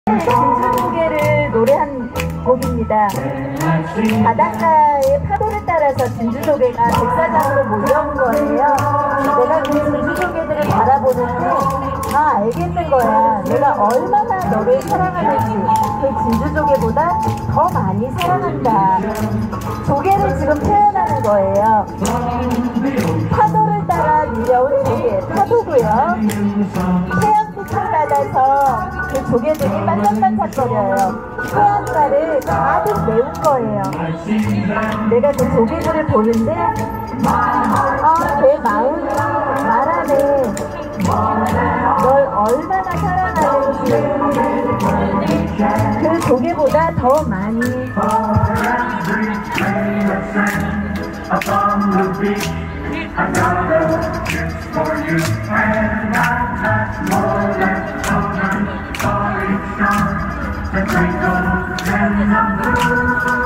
진주조개를 노래한 곡입니다. 바닷가의 파도를 따라서 진주조개가 백사장으로 몰려온 거예요. 내가 그 진주조개들을 바라보는데 다 알겠는 거야. 내가 얼마나 너를 사랑하는지. 그 진주조개보다 더 많이 사랑한다. 조개를 지금 표현하는 거예요. 파도를 따라 밀려온 조개, 파도고요. 태양빛을 받아서 그 조개들이 반짝반짝거려요. 해안가를 가득 메운 거예요. 내가 그 조개들을 보는데 내 마음이 말하네. 널 얼마나 사랑하는지. 그 조개보다 더 많이. I got a gift for you, and I'm not more than a falling star that twinkles in the blue.